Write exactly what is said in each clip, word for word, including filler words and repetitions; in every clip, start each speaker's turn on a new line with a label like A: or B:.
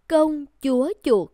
A: Công chúa chuột.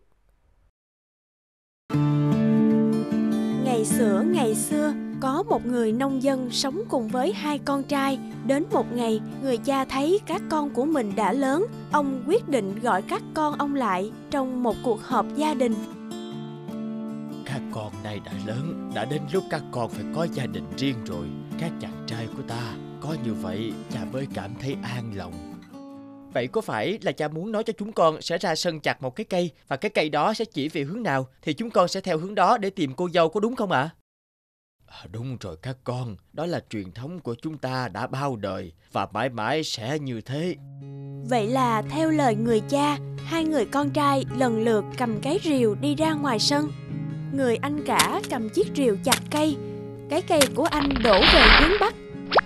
B: Ngày xưa ngày xưa, có một người nông dân sống cùng với hai con trai. Đến một ngày, người cha thấy các con của mình đã lớn. Ông quyết định gọi các con ông lại trong một cuộc họp gia đình.
C: Các con nay đã lớn, đã đến lúc các con phải có gia đình riêng rồi. Các chàng trai của ta, có như vậy cha mới cảm thấy an lòng. Vậy có phải là cha muốn nói cho chúng con sẽ ra sân chặt một cái cây, và cái cây đó sẽ chỉ về hướng nào thì chúng con sẽ theo hướng đó để tìm cô dâu, có đúng không ạ? À? À, đúng rồi các con, đó là truyền thống của chúng ta đã bao đời và mãi mãi sẽ như thế.
B: Vậy là theo lời người cha, hai người con trai lần lượt cầm cái rìu đi ra ngoài sân. Người anh cả cầm chiếc rìu chặt cây. Cái cây của anh đổ về hướng Bắc.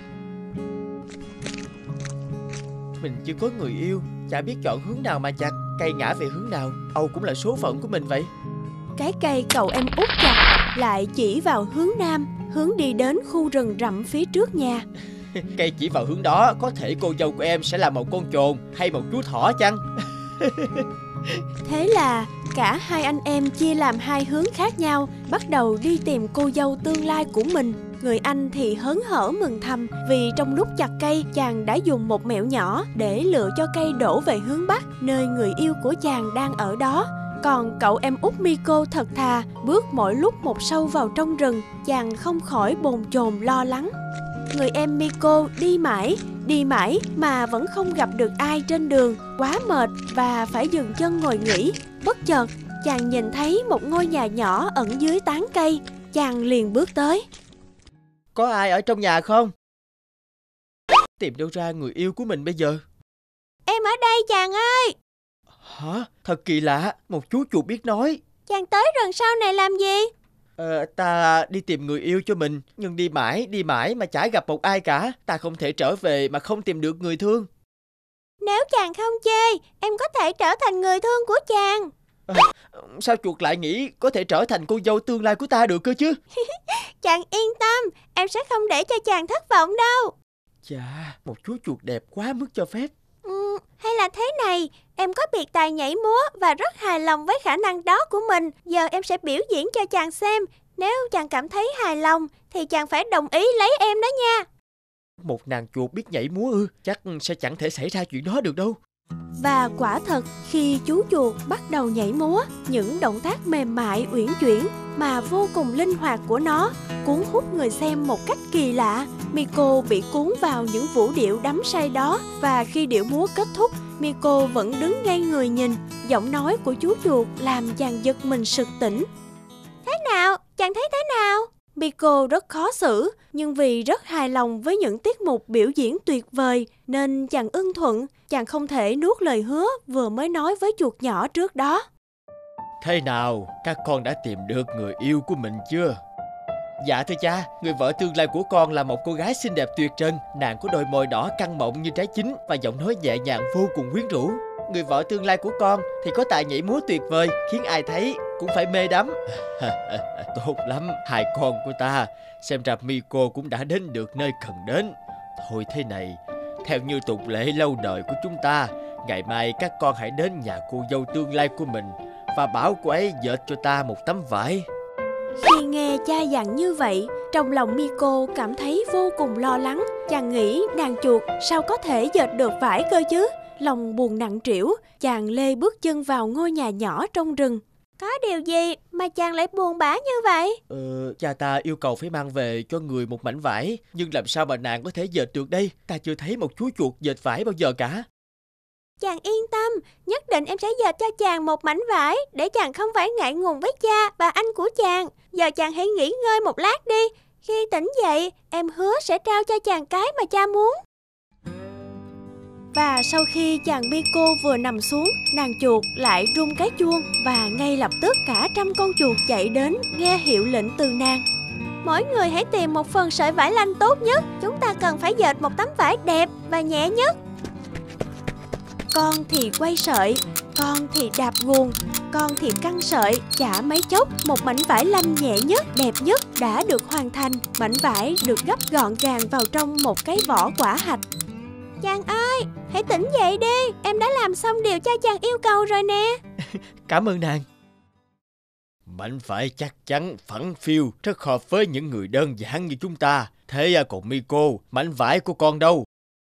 C: Mình chưa có người yêu, chả biết chọn hướng nào mà chặt. Cây ngã về hướng nào, âu cũng là số phận của mình vậy.
B: Cái cây cậu em út chặt lại chỉ vào hướng Nam, hướng đi đến khu rừng rậm phía trước nhà.
C: Cây chỉ vào hướng đó, có thể cô dâu của em sẽ là một con chồn hay một chú thỏ chăng?
B: Thế là cả hai anh em chia làm hai hướng khác nhau, bắt đầu đi tìm cô dâu tương lai của mình. Người anh thì hớn hở mừng thầm vì trong lúc chặt cây, chàng đã dùng một mẹo nhỏ để lựa cho cây đổ về hướng Bắc, nơi người yêu của chàng đang ở đó. Còn cậu em út Miko thật thà, bước mỗi lúc một sâu vào trong rừng, chàng không khỏi bồn chồn lo lắng. Người em Miko đi mãi, đi mãi mà vẫn không gặp được ai trên đường, quá mệt và phải dừng chân ngồi nghỉ. Bất chợt, chàng nhìn thấy một ngôi nhà nhỏ ẩn dưới tán cây, chàng liền bước tới.
C: Có ai ở trong nhà không? Tìm đâu ra người yêu của mình bây giờ?
B: Em ở đây chàng ơi.
C: Hả? Thật kỳ lạ, một chú chuột biết nói.
B: Chàng tới rừng sau này làm gì?
C: Ờ, ta đi tìm người yêu cho mình, nhưng đi mãi, đi mãi mà chả gặp một ai cả. Ta không thể trở về mà không tìm được người thương.
B: Nếu chàng không chê, em có thể trở thành người thương của chàng.
C: À, sao chuột lại nghĩ có thể trở thành cô dâu tương lai của ta được cơ chứ?
B: Chàng yên tâm, em sẽ không để cho chàng thất vọng đâu.
C: Chà, một chú chuột đẹp quá mức cho phép.
B: Ừ, hay là thế này, em có biệt tài nhảy múa và rất hài lòng với khả năng đó của mình. Giờ em sẽ biểu diễn cho chàng xem. Nếu chàng cảm thấy hài lòng thì chàng phải đồng ý lấy em đó nha.
C: Một nàng chuột biết nhảy múa ư? Chắc sẽ chẳng thể xảy ra chuyện đó được đâu.
B: Và quả thật, khi chú chuột bắt đầu nhảy múa, những động tác mềm mại uyển chuyển mà vô cùng linh hoạt của nó cuốn hút người xem một cách kỳ lạ. Miko bị cuốn vào những vũ điệu đắm say đó, và khi điệu múa kết thúc, Miko vẫn đứng ngay người nhìn. Giọng nói của chú chuột làm chàng giật mình sực tỉnh. Thế nào? Chàng thấy thế nào? Miko rất khó xử, nhưng vì rất hài lòng với những tiết mục biểu diễn tuyệt vời nên chàng ưng thuận. Chàng không thể nuốt lời hứa vừa mới nói với chuột nhỏ trước đó.
C: Thế nào, các con đã tìm được người yêu của mình chưa? Dạ thưa cha, người vợ tương lai của con là một cô gái xinh đẹp tuyệt trần. Nàng có đôi môi đỏ căng mọng như trái chín và giọng nói nhẹ nhàng vô cùng quyến rũ. Người vợ tương lai của con thì có tài nhảy múa tuyệt vời, khiến ai thấy cũng phải mê đắm. Tốt lắm, hai con của ta. Xem ra Miko cũng đã đến được nơi cần đến. Thôi thế này, theo như tục lệ lâu đời của chúng ta, ngày mai các con hãy đến nhà cô dâu tương lai của mình và bảo cô ấy dệt cho ta một tấm vải.
B: Khi nghe cha dặn như vậy, trong lòng Miko cảm thấy vô cùng lo lắng. Chàng nghĩ nàng chuột sao có thể dệt được vải cơ chứ. Lòng buồn nặng trĩu, chàng lê bước chân vào ngôi nhà nhỏ trong rừng. Có điều gì mà chàng lại buồn bã như vậy?
C: Ờ, cha ta yêu cầu phải mang về cho người một mảnh vải, nhưng làm sao mà nàng có thể dệt được đây? Ta chưa thấy một chú chuột dệt vải bao giờ cả.
B: Chàng yên tâm, nhất định em sẽ dệt cho chàng một mảnh vải để chàng không phải ngại ngùng với cha và anh của chàng. Giờ chàng hãy nghỉ ngơi một lát đi. Khi tỉnh dậy, em hứa sẽ trao cho chàng cái mà cha muốn. Và sau khi chàng Miko vừa nằm xuống, nàng chuột lại rung cái chuông và ngay lập tức cả trăm con chuột chạy đến nghe hiệu lệnh từ nàng. Mỗi người hãy tìm một phần sợi vải lanh tốt nhất. Chúng ta cần phải dệt một tấm vải đẹp và nhẹ nhất. Con thì quay sợi, con thì đạp guồng, con thì căng sợi. Chả mấy chốc, một mảnh vải lanh nhẹ nhất, đẹp nhất đã được hoàn thành. Mảnh vải được gấp gọn gàng vào trong một cái vỏ quả hạch. Chàng ơi, hãy tỉnh dậy đi. Em đã làm xong điều cha chàng yêu cầu rồi nè.
C: Cảm ơn nàng. Mảnh vải chắc chắn, phẳng phiu, rất hợp với những người đơn giản như chúng ta. Thế à, còn Miko, mảnh vải của con đâu?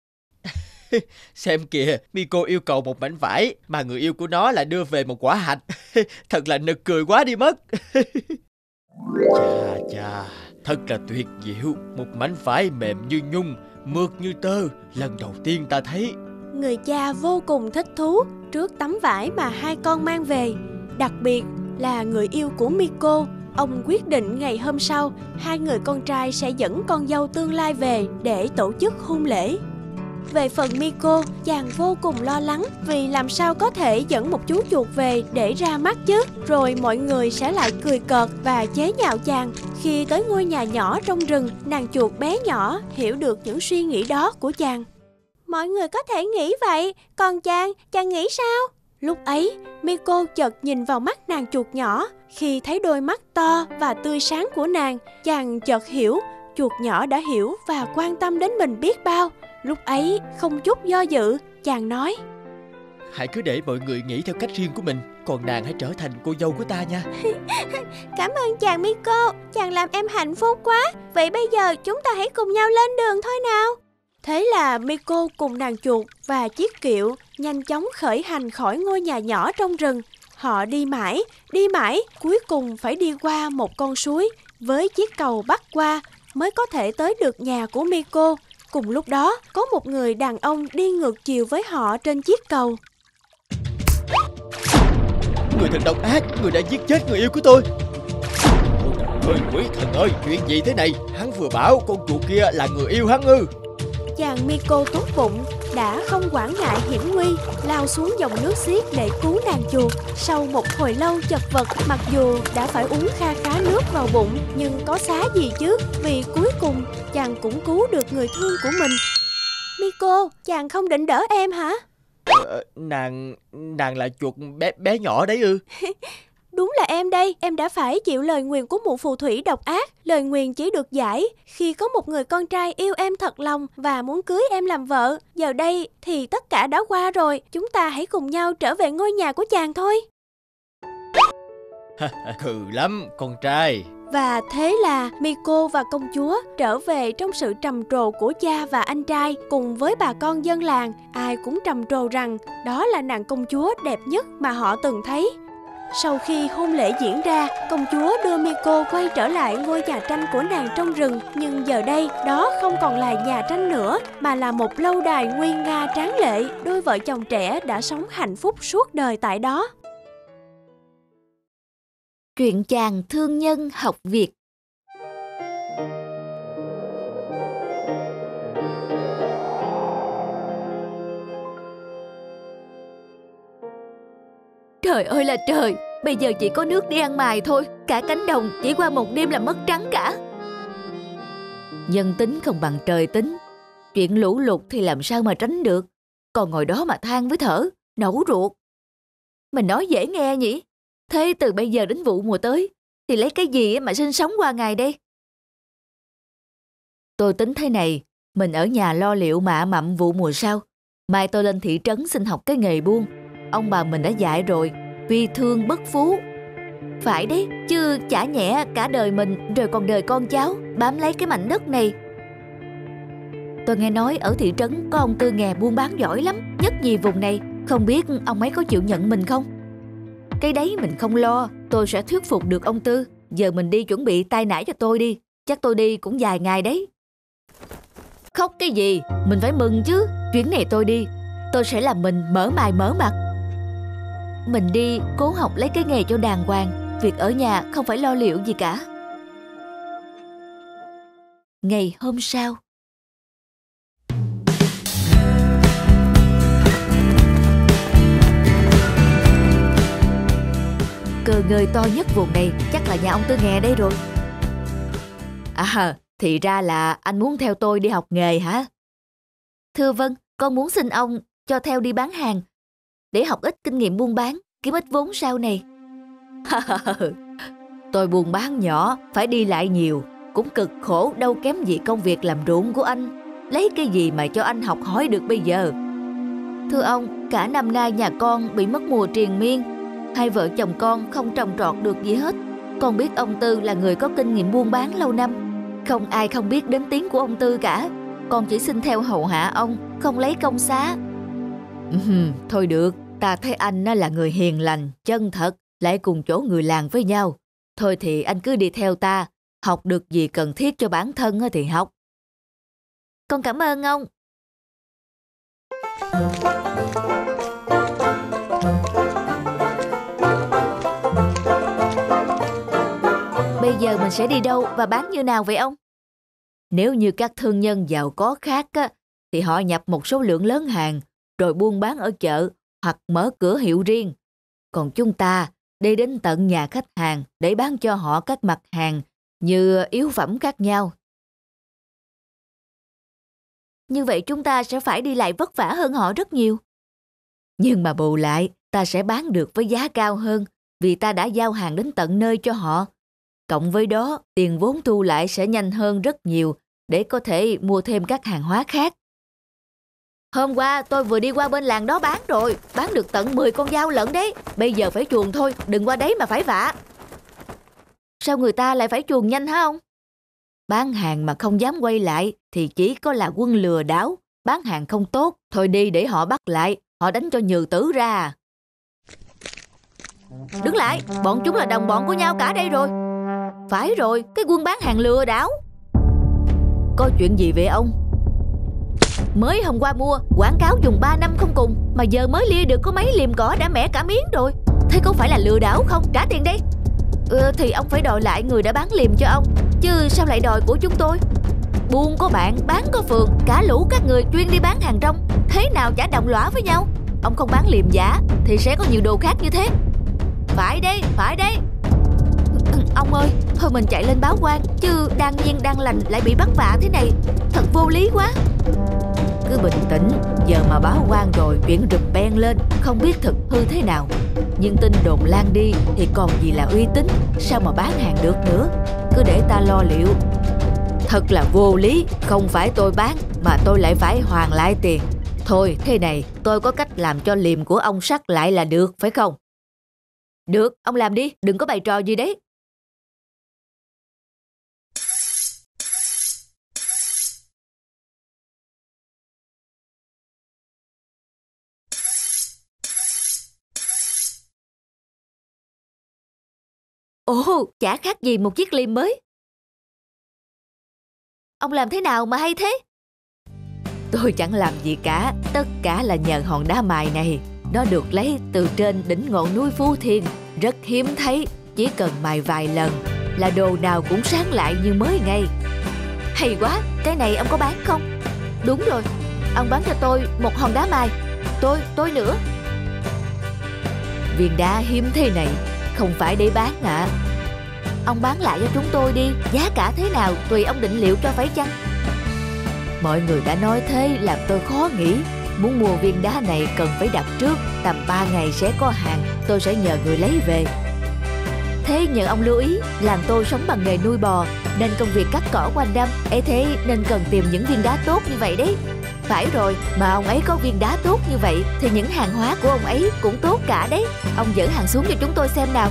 C: Xem kìa, Miko yêu cầu một mảnh vải, mà người yêu của nó lại đưa về một quả hạch. Thật là nực cười quá đi mất. Chà chà, thật là tuyệt diệu. Một mảnh vải mềm như nhung, mượt như tơ, lần đầu tiên ta thấy.
B: Người cha vô cùng thích thú trước tấm vải mà hai con mang về. Đặc biệt là người yêu của Miko. Ông quyết định ngày hôm sau, hai người con trai sẽ dẫn con dâu tương lai về để tổ chức hôn lễ. Về phần Miko, chàng vô cùng lo lắng vì làm sao có thể dẫn một chú chuột về để ra mắt chứ. Rồi mọi người sẽ lại cười cợt và chế nhạo chàng. Khi tới ngôi nhà nhỏ trong rừng, nàng chuột bé nhỏ hiểu được những suy nghĩ đó của chàng. Mọi người có thể nghĩ vậy, còn chàng, chàng nghĩ sao? Lúc ấy, Miko chợt nhìn vào mắt nàng chuột nhỏ. Khi thấy đôi mắt to và tươi sáng của nàng, chàng chợt hiểu, chuột nhỏ đã hiểu và quan tâm đến mình biết bao. Lúc ấy, không chút do dự, chàng nói:
C: Hãy cứ để mọi người nghĩ theo cách riêng của mình, còn nàng hãy trở thành cô dâu của ta nha.
B: Cảm ơn chàng Miko, chàng làm em hạnh phúc quá. Vậy bây giờ chúng ta hãy cùng nhau lên đường thôi nào. Thế là Miko cùng nàng chuột và chiếc kiệu nhanh chóng khởi hành khỏi ngôi nhà nhỏ trong rừng. Họ đi mãi, đi mãi, cuối cùng phải đi qua một con suối với chiếc cầu bắc qua mới có thể tới được nhà của Miko. Cùng lúc đó, có một người đàn ông đi ngược chiều với họ trên chiếc cầu.
C: Người thật độc ác, người đã giết chết người yêu của tôi. Ôi trời ơi, quỷ thần ơi, chuyện gì thế này? Hắn vừa bảo con chuột kia là người yêu hắn ư?
B: Chàng Miko tốt bụng đã không quản ngại hiểm nguy, lao xuống dòng nước xiết để cứu nàng chuột. Sau một hồi lâu chật vật, mặc dù đã phải uống kha khá nước vào bụng, nhưng có xá gì chứ, vì cuối cùng chàng cũng cứu được người thương của mình. Miko, chàng không định đỡ em hả?
C: Ờ, nàng, nàng là chuột bé, bé nhỏ đấy ư?
B: Đúng là em đây, em đã phải chịu lời nguyền của mụ phù thủy độc ác. Lời nguyền chỉ được giải khi có một người con trai yêu em thật lòng và muốn cưới em làm vợ. Giờ đây thì tất cả đã qua rồi, chúng ta hãy cùng nhau trở về ngôi nhà của chàng thôi.
C: Khừ lắm, con trai.
B: Và thế là Miko và công chúa trở về trong sự trầm trồ của cha và anh trai. Cùng với bà con dân làng, ai cũng trầm trồ rằng đó là nàng công chúa đẹp nhất mà họ từng thấy. Sau khi hôn lễ diễn ra, công chúa đưa Miko quay trở lại ngôi nhà tranh của nàng trong rừng. Nhưng giờ đây, đó không còn là nhà tranh nữa, mà là một lâu đài nguy nga tráng lệ. Đôi vợ chồng trẻ đã sống hạnh phúc suốt đời tại đó.
A: Truyện chàng thương nhân học Việt. Trời ơi là trời, bây giờ chỉ có nước đi ăn mài thôi. Cả cánh đồng chỉ qua một đêm là mất trắng cả. Nhân tính không bằng trời tính. Chuyện lũ lụt thì làm sao mà tránh được. Còn ngồi đó mà than với thở, nẫu ruột. Mình nói dễ nghe nhỉ. Thế từ bây giờ đến vụ mùa tới thì lấy cái gì mà sinh sống qua ngày đây? Tôi tính thế này, mình ở nhà lo liệu mạ mặm vụ mùa sau. Mai tôi lên thị trấn xin học cái nghề buôn. Ông bà mình đã dạy rồi, phi thương bất phú. Phải đấy, chứ chả nhẽ cả đời mình rồi còn đời con cháu bám lấy cái mảnh đất này. Tôi nghe nói ở thị trấn có ông Tư Nghè buôn bán giỏi lắm, nhất nhì vùng này. Không biết ông ấy có chịu nhận mình không? Cái đấy mình không lo, tôi sẽ thuyết phục được ông Tư. Giờ mình đi chuẩn bị tay nải cho tôi đi. Chắc tôi đi cũng vài ngày đấy. Khóc cái gì, mình phải mừng chứ. Chuyến này tôi đi, tôi sẽ làm mình mở mày mở mặt. Mình đi cố học lấy cái nghề cho đàng hoàng. Việc ở nhà không phải lo liệu gì cả. Ngày hôm sau, cờ ngơi to nhất vùng này chắc là nhà ông Tư Nghè đây rồi. À, thì ra là anh muốn theo tôi đi học nghề hả? Thưa vâng, con muốn xin ông cho theo đi bán hàng để học ít kinh nghiệm buôn bán, kiếm ít vốn sau này. Tôi buôn bán nhỏ, phải đi lại nhiều, cũng cực khổ đâu kém gì công việc làm ruộng của anh. Lấy cái gì mà cho anh học hỏi được bây giờ? Thưa ông, cả năm nay nhà con bị mất mùa triền miên. Hai vợ chồng con không trồng trọt được gì hết. Con biết ông Tư là người có kinh nghiệm buôn bán lâu năm. Không ai không biết đến tiếng của ông Tư cả. Con chỉ xin theo hầu hạ ông, không lấy công xá. Ừm, thôi được, ta thấy anh là người hiền lành, chân thật, lại cùng chỗ người làng với nhau. Thôi thì anh cứ đi theo ta, học được gì cần thiết cho bản thân thì học. Con cảm ơn ông. Bây giờ mình sẽ đi đâu và bán như nào vậy ông? Nếu như các thương nhân giàu có khác á, thì họ nhập một số lượng lớn hàng rồi buôn bán ở chợ hoặc mở cửa hiệu riêng. Còn chúng ta đi đến tận nhà khách hàng để bán cho họ các mặt hàng như yếu phẩm khác nhau. Như vậy chúng ta sẽ phải đi lại vất vả hơn họ rất nhiều. Nhưng mà bù lại, ta sẽ bán được với giá cao hơn vì ta đã giao hàng đến tận nơi cho họ. Cộng với đó, tiền vốn thu lại sẽ nhanh hơn rất nhiều để có thể mua thêm các hàng hóa khác. Hôm qua tôi vừa đi qua bên làng đó bán rồi, bán được tận mười con dao lận đấy. Bây giờ phải chuồn thôi, đừng qua đấy mà phải vạ. Sao người ta lại phải chuồn nhanh hả ông? Bán hàng mà không dám quay lại thì chỉ có là quân lừa đảo. Bán hàng không tốt, thôi đi để họ bắt lại, họ đánh cho nhừ tử ra. Đứng lại, bọn chúng là đồng bọn của nhau cả đây rồi. Phải rồi, cái quân bán hàng lừa đảo. Có chuyện gì vậy ông? Mới hôm qua mua, quảng cáo dùng ba năm không cùng, mà giờ mới lia được có mấy liềm cỏ đã mẻ cả miếng rồi. Thế có phải là lừa đảo không? Trả tiền đi. Ừ, thì ông phải đòi lại người đã bán liềm cho ông, chứ sao lại đòi của chúng tôi? Buôn có bạn, bán có phường, cả lũ các người chuyên đi bán hàng rong, thế nào chả đồng lõa với nhau. Ông không bán liềm giả thì sẽ có nhiều đồ khác như thế. Phải đây, phải đây. Ông ơi, thôi mình chạy lên báo quan, chứ đang nhiên đang lành lại bị bắt vạ thế này, thật vô lý quá. Cứ bình tĩnh, giờ mà báo quan rồi chuyện rụp beng lên, không biết thực hư thế nào. Nhưng tin đồn lan đi thì còn gì là uy tín, sao mà bán hàng được nữa. Cứ để ta lo liệu. Thật là vô lý, không phải tôi bán mà tôi lại phải hoàn lại tiền. Thôi thế này, tôi có cách làm cho liềm của ông sắc lại là được, phải không? Được, ông làm đi, đừng có bày trò gì đấy. Ồ, chả khác gì một chiếc liềm mới. Ông làm thế nào mà hay thế? Tôi chẳng làm gì cả, tất cả là nhờ hòn đá mài này. Nó được lấy từ trên đỉnh ngọn núi Phú Thiên, rất hiếm thấy, chỉ cần mài vài lần là đồ nào cũng sáng lại như mới ngay. Hay quá, cái này ông có bán không? Đúng rồi, ông bán cho tôi một hòn đá mài. Tôi, tôi nữa. Viên đá hiếm thế này không phải để bán ạ. À. Ông bán lại cho chúng tôi đi, giá cả thế nào tùy ông định liệu cho phải chăng? Mọi người đã nói thế làm tôi khó nghĩ. Muốn mua viên đá này cần phải đặt trước, tầm ba ngày sẽ có hàng, tôi sẽ nhờ người lấy về. Thế nhờ ông lưu ý, làng tôi sống bằng nghề nuôi bò, nên công việc cắt cỏ quanh năm, ấy thế nên cần tìm những viên đá tốt như vậy đấy. Phải rồi, mà ông ấy có viên đá tốt như vậy thì những hàng hóa của ông ấy cũng tốt cả đấy. Ông dỡ hàng xuống cho chúng tôi xem nào.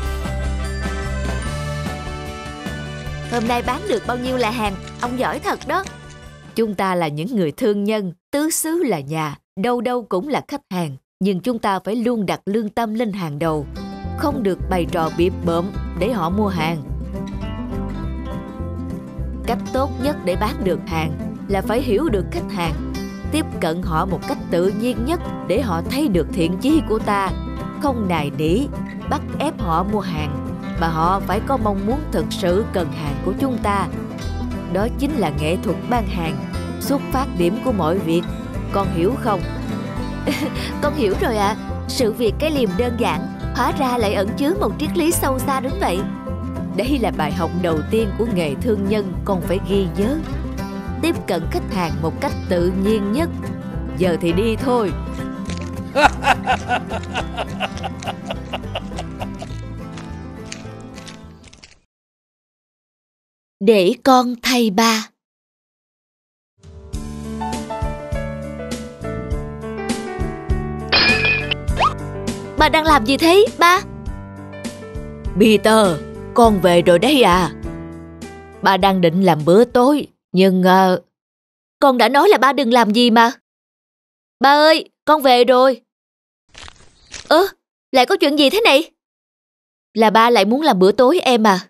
A: Hôm nay bán được bao nhiêu là hàng, ông giỏi thật đó. Chúng ta là những người thương nhân, tứ xứ là nhà, đâu đâu cũng là khách hàng. Nhưng chúng ta phải luôn đặt lương tâm lên hàng đầu, không được bày trò bịp bợm để họ mua hàng. Cách tốt nhất để bán được hàng là phải hiểu được khách hàng, tiếp cận họ một cách tự nhiên nhất để họ thấy được thiện chí của ta, không nài nỉ, bắt ép họ mua hàng, mà họ phải có mong muốn thực sự cần hàng của chúng ta. Đó chính là nghệ thuật bán hàng, xuất phát điểm của mọi việc. Con hiểu không? Con hiểu rồi ạ. À. Sự việc cái liềm đơn giản, hóa ra lại ẩn chứa một triết lý sâu xa đến vậy. Đây là bài học đầu tiên của nghề thương nhân con phải ghi nhớ. Tiếp cận khách hàng một cách tự nhiên nhất. Giờ thì đi thôi. Để con thay ba. ba đang làm gì thế, ba? Peter, con về rồi đấy à? Ba đang định làm bữa tối, nhưng... Uh, con đã nói là ba đừng làm gì mà. Ba ơi, con về rồi. Ơ, ừ, lại có chuyện gì thế này? Là ba lại muốn làm bữa tối em à?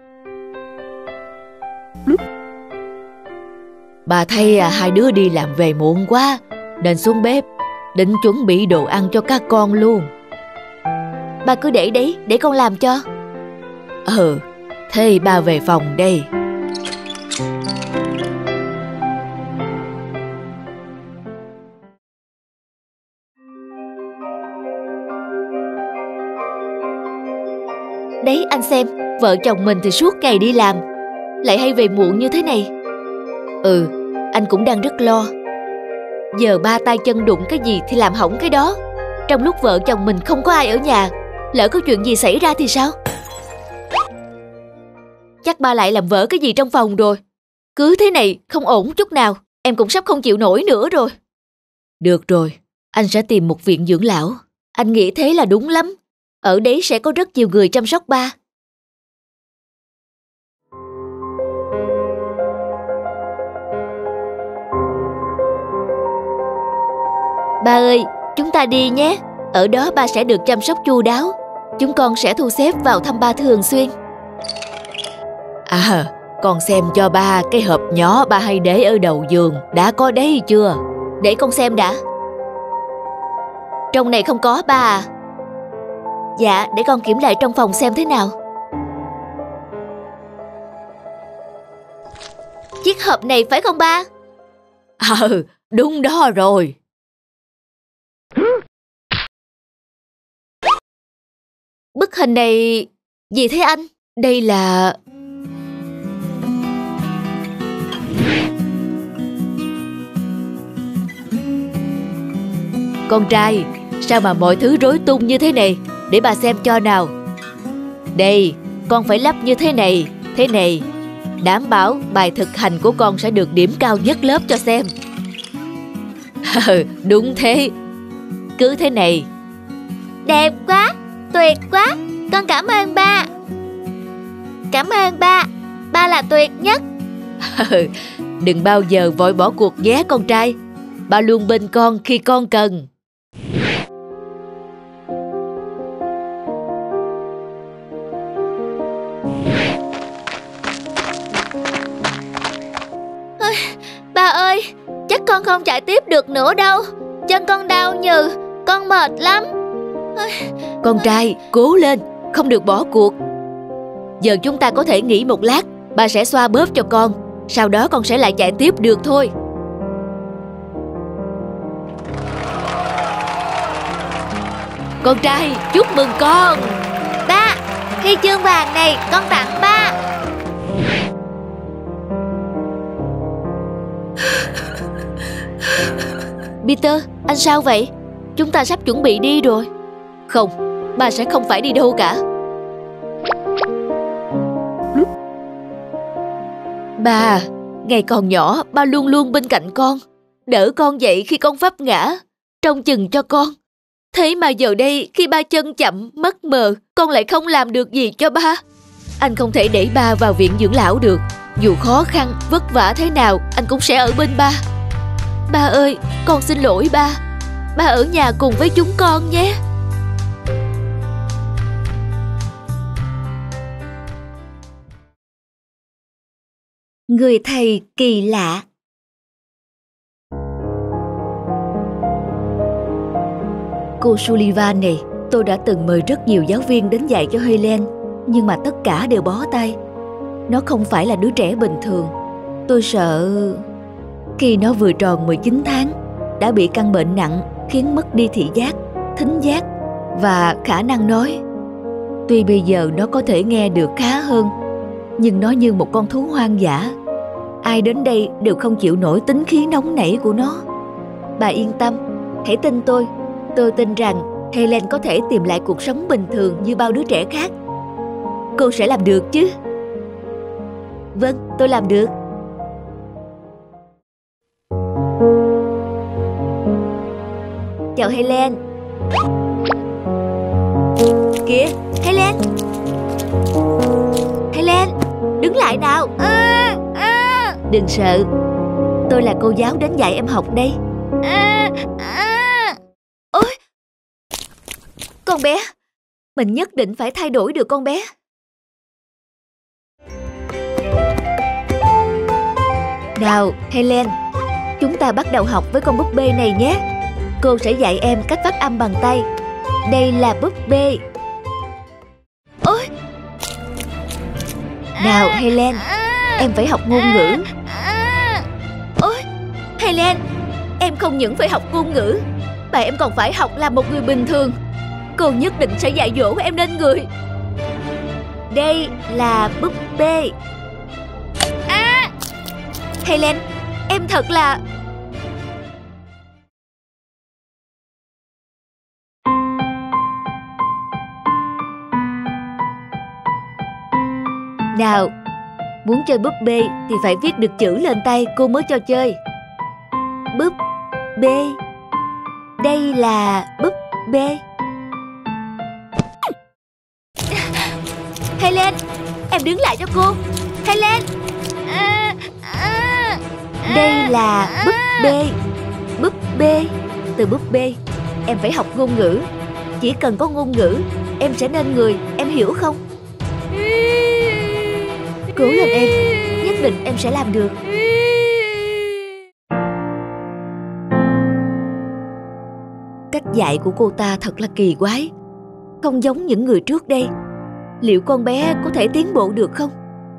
A: Bà thấy à, hai đứa đi làm về muộn quá, nên xuống bếp, định chuẩn bị đồ ăn cho các con luôn. Ba cứ để đấy, để con làm cho. Ừ, thế ba về phòng đây. Đấy anh xem, vợ chồng mình thì suốt ngày đi làm, lại hay về muộn như thế này. Ừ, anh cũng đang rất lo. Giờ ba tay chân đụng cái gì thì làm hỏng cái đó. Trong lúc vợ chồng mình không có ai ở nhà, lỡ có chuyện gì xảy ra thì sao? Chắc ba lại làm vỡ cái gì trong phòng rồi. Cứ thế này không ổn chút nào. Em cũng sắp không chịu nổi nữa rồi. Được rồi, anh sẽ tìm một viện dưỡng lão. Anh nghĩ thế là đúng lắm. Ở đấy sẽ có rất nhiều người chăm sóc ba. Ba ơi, chúng ta đi nhé. Ở đó ba sẽ được chăm sóc chu đáo. Chúng con sẽ thu xếp vào thăm ba thường xuyên. À, con xem cho ba cái hộp nhỏ ba hay để ở đầu giường. Đã có đấy chưa? Để con xem đã. Trong này không có ba à? Dạ, để con kiểm lại trong phòng xem thế nào. Chiếc hộp này phải không ba? Ừ, đúng đó rồi. Bức hình này... gì thế anh? Đây là... Con trai, sao mà mọi thứ rối tung như thế này? Để bà xem cho nào. Đây, con phải lắp như thế này, thế này. Đảm bảo bài thực hành của con sẽ được điểm cao nhất lớp cho xem. Đúng thế. Cứ thế này. Đẹp quá, tuyệt quá. Con cảm ơn ba. Cảm ơn ba. Ba là tuyệt nhất. Đừng bao giờ vội bỏ cuộc nhé con trai. Ba luôn bên con khi con cần. Ba ơi, chắc con không chạy tiếp được nữa đâu. Chân con đau nhừ, con mệt lắm. Con trai, cố lên, không được bỏ cuộc. Giờ chúng ta có thể nghỉ một lát. Ba sẽ xoa bóp cho con. Sau đó con sẽ lại chạy tiếp được thôi. Con trai, chúc mừng con. Ba, huy chương vàng này con tặng ba. Peter, anh sao vậy? Chúng ta sắp chuẩn bị đi rồi. Không, ba sẽ không phải đi đâu cả. Ba, ngày còn nhỏ, ba luôn luôn bên cạnh con, đỡ con dậy khi con vấp ngã, trông chừng cho con. Thế mà giờ đây, khi ba chân chậm, mắt mờ, con lại không làm được gì cho ba. Anh không thể để ba vào viện dưỡng lão được. Dù khó khăn, vất vả thế nào, anh cũng sẽ ở bên ba. Ba ơi, con xin lỗi ba. Ba ở nhà cùng với chúng con nhé. Người thầy kỳ lạ. Cô Sullivan này, tôi đã từng mời rất nhiều giáo viên đến dạy cho Helen, nhưng mà tất cả đều bó tay. Nó không phải là đứa trẻ bình thường. Tôi sợ... Khi nó vừa tròn mười chín tháng, đã bị căn bệnh nặng khiến mất đi thị giác, thính giác và khả năng nói. Tuy bây giờ nó có thể nghe được khá hơn, nhưng nó như một con thú hoang dã. Ai đến đây đều không chịu nổi tính khí nóng nảy của nó. Bà yên tâm, hãy tin tôi. Tôi tin rằng Helen có thể tìm lại cuộc sống bình thường như bao đứa trẻ khác. Cô sẽ làm được chứ? Vâng, tôi làm được. Chào Helen. lại nào. À, à. Đừng sợ, tôi là cô giáo đến dạy em học đây. À, à. Ôi, con bé, mình nhất định phải thay đổi được con bé. Nào, Helen, chúng ta bắt đầu học với con búp bê này nhé. Cô sẽ dạy em cách phát âm bằng tay. Đây là búp bê. Ôi! Nào, Helen, em phải học ngôn ngữ. Ôi! Helen, em không những phải học ngôn ngữ, mà em còn phải học làm một người bình thường. Cô nhất định sẽ dạy dỗ em nên người. Đây là búp bê. À! Helen, em thật là... Nào, muốn chơi búp bê thì phải viết được chữ lên tay cô mới cho chơi. Búp bê. Đây là búp bê. Helen, em đứng lại cho cô. Helen. Đây là búp bê. Búp bê. Từ búp bê, em phải học ngôn ngữ. Chỉ cần có ngôn ngữ, em sẽ nên người, em hiểu không? Cố lên em, nhất định em sẽ làm được. Cách dạy của cô ta thật là kỳ quái, không giống những người trước đây. Liệu con bé có thể tiến bộ được không?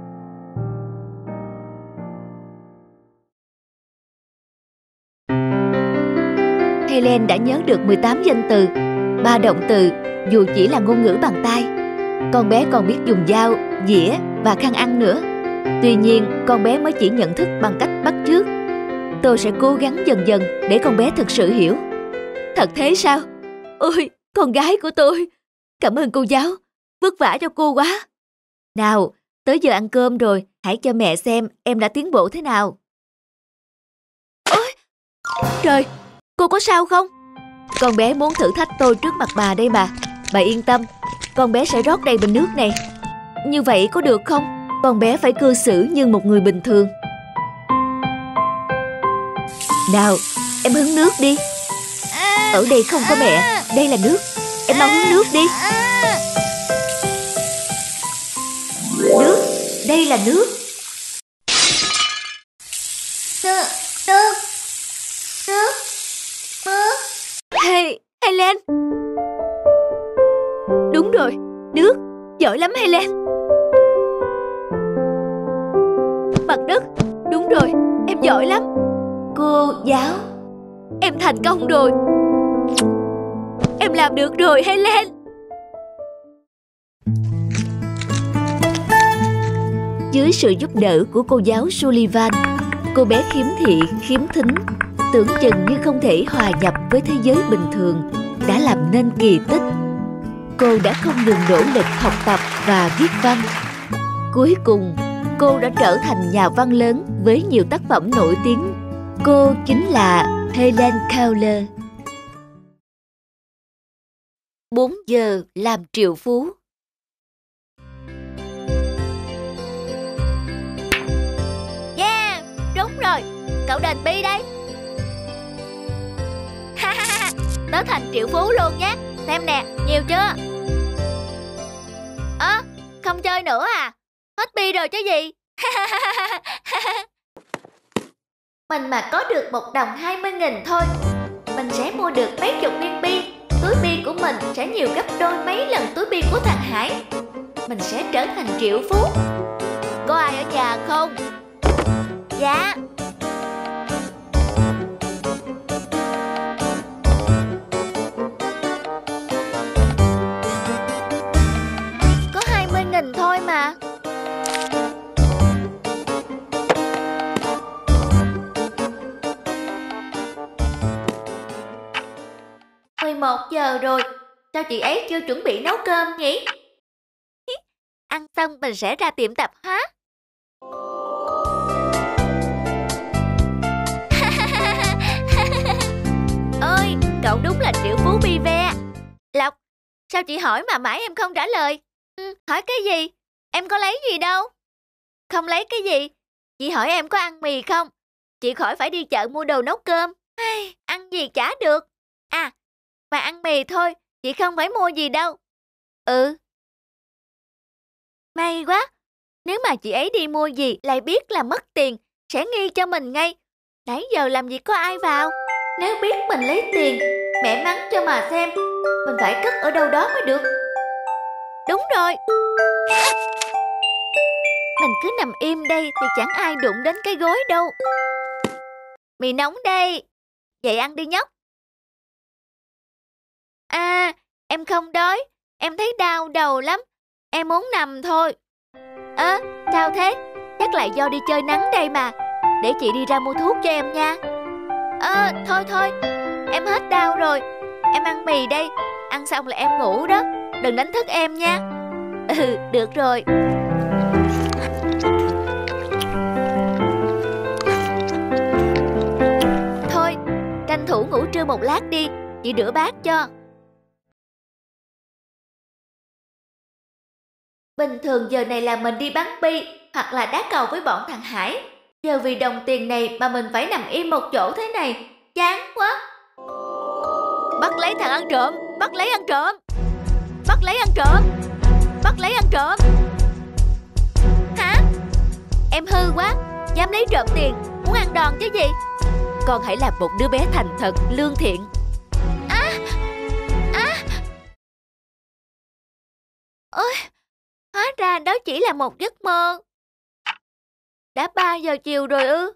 A: Helen đã nhớ được mười tám danh từ, ba động từ, dù chỉ là ngôn ngữ bằng tay. Con bé còn biết dùng dao, dĩa và khăn ăn nữa. Tuy nhiên, con bé mới chỉ nhận thức bằng cách bắt chước. Tôi sẽ cố gắng dần dần để con bé thực sự hiểu. Thật thế sao? Ôi, con gái của tôi. Cảm ơn cô giáo, vất vả cho cô quá. Nào, tới giờ ăn cơm rồi, hãy cho mẹ xem em đã tiến bộ thế nào. Ôi, trời, cô có sao không? Con bé muốn thử thách tôi trước mặt bà đây mà. Bà yên tâm, con bé sẽ rót đầy bình nước này. Như vậy có được không? Con bé phải cư xử như một người bình thường. Nào, em hứng nước đi. Ở đây không có mẹ, đây là nước. Em mau hứng nước đi. Nước, đây là nước. Nước, nước, nước, nước. Hey, Helen. Đúng rồi, nước. Giỏi lắm Helen. Mặt đất. Đúng rồi, em giỏi lắm. Cô giáo, em thành công rồi. Em làm được rồi Helen. Dưới sự giúp đỡ của cô giáo Sullivan, cô bé khiếm thị, khiếm thính, tưởng chừng như không thể hòa nhập với thế giới bình thường, đã làm nên kỳ tích. Cô đã không ngừng nỗ lực học tập và viết văn. Cuối cùng, cô đã trở thành nhà văn lớn với nhiều tác phẩm nổi tiếng. Cô chính là Helen Keller. Bốn giờ làm triệu phú. Yeah, đúng rồi, cậu đền bi đây. Tớ thành triệu phú luôn nhé. Xem nè, nhiều chưa? Ơ, à, không chơi nữa à? Hết bi rồi chứ gì? Mình mà có được một đồng hai mươi nghìn thôi, mình sẽ mua được mấy chục viên bi. Túi bi của mình sẽ nhiều gấp đôi mấy lần túi bi của thằng Hải. Mình sẽ trở thành triệu phú. Có ai ở nhà không? Dạ. Có hai mươi nghìn thôi mà. mười một giờ rồi, sao chị ấy chưa chuẩn bị nấu cơm nhỉ? Ăn xong mình sẽ ra tiệm tạp hóa. Ôi, cậu đúng là triệu phú bi ve. Lộc, sao chị hỏi mà mãi em không trả lời? Ừ, hỏi cái gì? Em có lấy gì đâu? không lấy cái gì. Chị hỏi em có ăn mì không? Chị khỏi phải đi chợ mua đồ nấu cơm. Ai, ăn gì chả được. À, mà ăn mì thôi, chị không phải mua gì đâu. Ừ. May quá. Nếu mà chị ấy đi mua gì lại biết là mất tiền, sẽ nghi cho mình ngay. Nãy giờ làm gì có ai vào. Nếu biết mình lấy tiền, mẹ mắng cho mà xem. Mình phải cất ở đâu đó mới được. Đúng rồi. Mình cứ nằm im đây thì chẳng ai đụng đến cái gối đâu. Mì nóng đây. Vậy ăn đi nhóc. À, em không đói. Em thấy đau đầu lắm. Em muốn nằm thôi. Ơ, à, sao thế? Chắc lại do đi chơi nắng đây mà. Để chị đi ra mua thuốc cho em nha. Ơ, à, thôi thôi. Em hết đau rồi. Em ăn mì đây. Ăn xong là em ngủ đó. Đừng đánh thức em nha. Ừ, được rồi. Thôi, tranh thủ ngủ trưa một lát đi. Chị rửa bát cho. Bình thường giờ này là mình đi bắn bi hoặc là đá cầu với bọn thằng Hải. Giờ vì đồng tiền này mà mình phải nằm im một chỗ thế này. Chán quá. Bắt lấy thằng ăn trộm. Bắt lấy ăn trộm. Bắt lấy ăn trộm. Bắt lấy ăn trộm. Hả? Em hư quá. Dám lấy trộm tiền. Muốn ăn đòn chứ gì. Con hãy làm một đứa bé thành thật, lương thiện. À, à. Ôi, hóa ra đó chỉ là một giấc mơ. Đã ba giờ chiều rồi ư?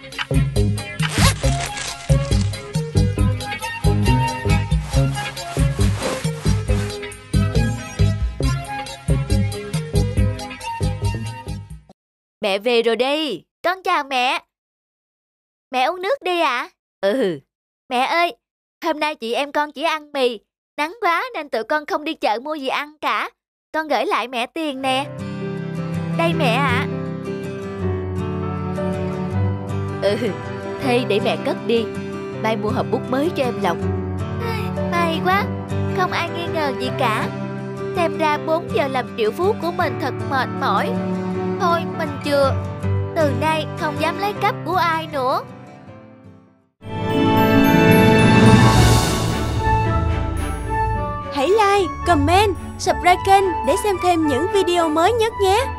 A: Mẹ về rồi đây. Con chào mẹ. Mẹ uống nước đi ạ? À? Ừ. Mẹ ơi, hôm nay chị em con chỉ ăn mì. Nắng quá nên tụi con không đi chợ mua gì ăn cả. Con gửi lại mẹ tiền nè. Đây mẹ ạ. À. Ừ, thế để mẹ cất đi. Mai mua hộp bút mới cho em Lộc. May quá, không ai nghi ngờ gì cả. Xem ra bốn giờ làm triệu phú của mình thật mệt mỏi. Thôi mình chừa. Từ nay không dám lấy cắp của ai nữa.
B: Hãy like, comment, subscribe kênh để xem thêm những video mới nhất nhé.